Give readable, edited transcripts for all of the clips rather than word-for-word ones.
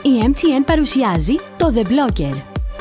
Η MTN παρουσιάζει το The Blogger.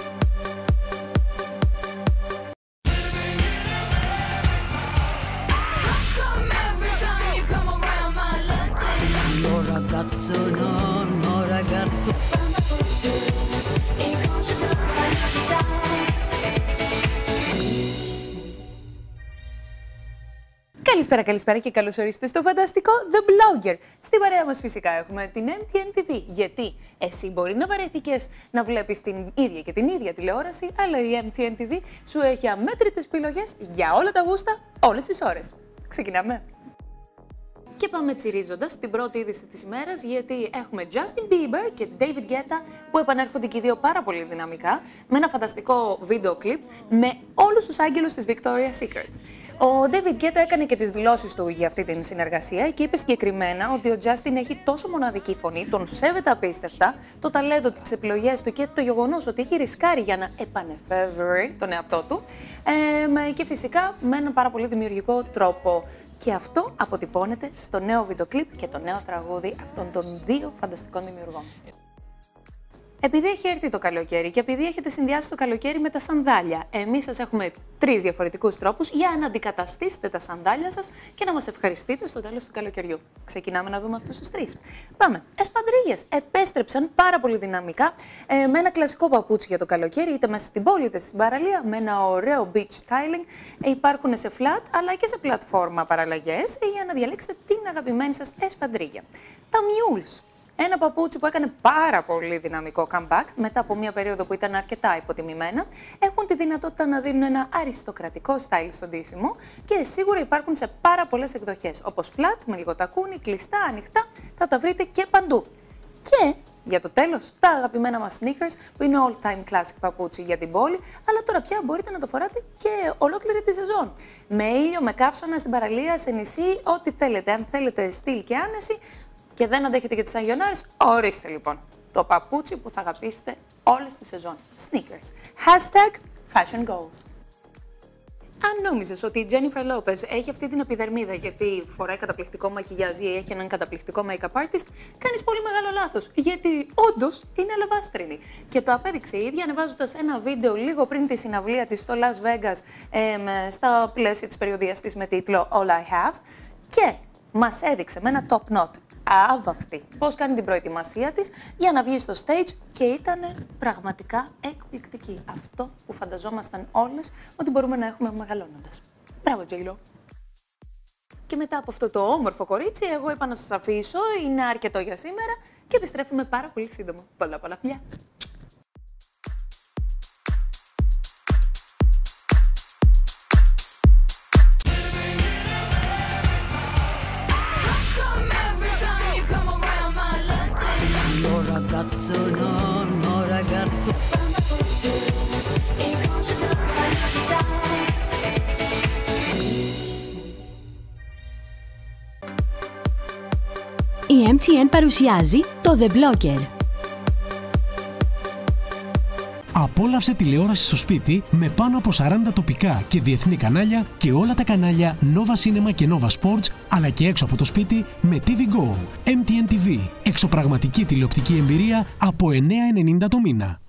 Καλησπέρα και καλώς ορίσατε στο φανταστικό The Blogger. Στην παρέα μας φυσικά έχουμε την MTN TV. Γιατί εσύ μπορεί να βαρέθηκες να βλέπεις την ίδια τηλεόραση, αλλά η MTN TV σου έχει αμέτρητες επιλογές για όλα τα γούστα, όλες τις ώρες. Ξεκινάμε. Και πάμε τσιρίζοντας την πρώτη είδηση της ημέρας, γιατί έχουμε Justin Bieber και David Guetta που επανέρχονται και οι δύο πάρα πολύ δυναμικά με ένα φανταστικό βίντεο κλιπ με όλους τους άγγελους της Victoria's Secret. Ο David Guetta έκανε και τις δηλώσεις του για αυτή την συνεργασία και είπε συγκεκριμένα ότι ο Justin έχει τόσο μοναδική φωνή, τον σέβεται απίστευτα, το ταλέντο του, τις επιλογές του και το γεγονός ότι έχει ρισκάρει για να επανεφεύρει τον εαυτό του και φυσικά με έναν πάρα πολύ δημιουργικό τρόπο. Και αυτό αποτυπώνεται στο νέο βίντεο κλιπ και το νέο τραγούδι αυτών των δύο φανταστικών δημιουργών. Επειδή έχει έρθει το καλοκαίρι και επειδή έχετε συνδυάσει το καλοκαίρι με τα σανδάλια, εμείς σας έχουμε 3 διαφορετικούς τρόπους για να αντικαταστήσετε τα σανδάλια σας και να μας ευχαριστείτε στο τέλος του καλοκαιριού. Ξεκινάμε να δούμε αυτούς τους 3. Πάμε. Εσπαντρίγες επέστρεψαν πάρα πολύ δυναμικά με ένα κλασικό παπούτσι για το καλοκαίρι, είτε μέσα στην πόλη είτε στην παραλία, με ένα ωραίο beach styling. Υπάρχουν σε flat αλλά και σε πλατφόρμα παραλλαγές για να διαλέξετε την αγαπημένη σας εσπαντρίγια. Τα mules. Ένα παπούτσι που έκανε πάρα πολύ δυναμικό comeback μετά από μια περίοδο που ήταν αρκετά υποτιμημένα, έχουν τη δυνατότητα να δίνουν ένα αριστοκρατικό style στον ντύσιμο και σίγουρα υπάρχουν σε πάρα πολλές εκδοχές, όπως flat, με λίγο τακούνι, κλειστά, ανοιχτά, θα τα βρείτε και παντού. Και για το τέλος, τα αγαπημένα μας sneakers, που είναι all-time classic παπούτσι για την πόλη, αλλά τώρα πια μπορείτε να το φοράτε και ολόκληρη τη σεζόν. Με ήλιο, με καύσωνα, στην παραλία, σε νησί, ό,τι θέλετε. Αν θέλετε στυλ και άνεση, και δεν αντέχετε και τις αγιονάρες, ορίστε λοιπόν το παπούτσι που θα αγαπήσετε όλες τη σεζόν. Sneakers. #Fashion Goals. Αν νόμιζες ότι η Jennifer Lopez έχει αυτή την επιδερμίδα γιατί φοράει καταπληκτικό μακιγιάζ ή έχει έναν καταπληκτικό make-up artist, κάνεις πολύ μεγάλο λάθος. Γιατί όντως είναι αλαβάστρινη. Και το απέδειξε η ίδια ανεβάζοντας ένα βίντεο λίγο πριν τη συναυλία της στο Las Vegas στα πλαίσια της περιοδίας της με τίτλο All I Have και μας έδειξε με ένα top knot άβαυτη πώς κάνει την προετοιμασία της για να βγει στο stage και ήταν πραγματικά εκπληκτική. Αυτό που φανταζόμασταν όλες ότι μπορούμε να έχουμε μεγαλώνοντας. Μπράβο, J-Lo. Και μετά από αυτό το όμορφο κορίτσι, εγώ είπα να σας αφήσω, είναι αρκετό για σήμερα και επιστρέφουμε πάρα πολύ σύντομα. Πολλά φιλιά. Η MTN παρουσιάζει το The Blogger. Απόλαυσε τηλεόραση στο σπίτι με πάνω από 40 τοπικά και διεθνή κανάλια και όλα τα κανάλια Nova Cinema και Nova Sports, αλλά και έξω από το σπίτι με TV Go. MTN TV. Εξωπραγματική τηλεοπτική εμπειρία από 9,90 το μήνα.